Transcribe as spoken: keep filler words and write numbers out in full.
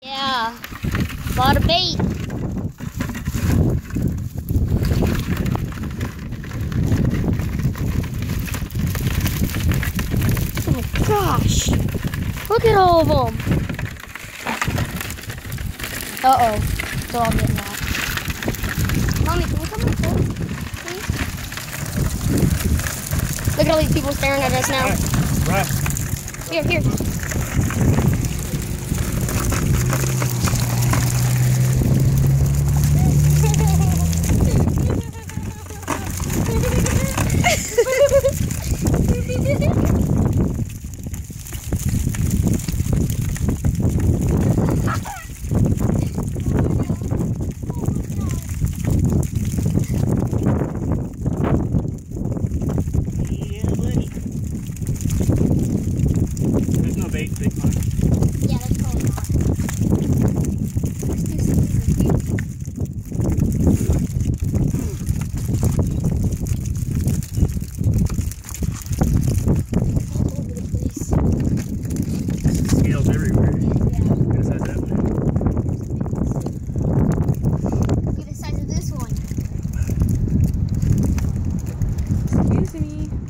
Yeah, a lot of bait. Oh my gosh, look at all of them. Uh-oh, it's all getting out. Mommy, can we come in the pool, please? Look at all these people staring at us now. Right. Here, here. There's no bait, big pond. Yeah, that's probably not. Scales everywhere. Yeah. Look at the size of that one. Look at the size of this one. Excuse me.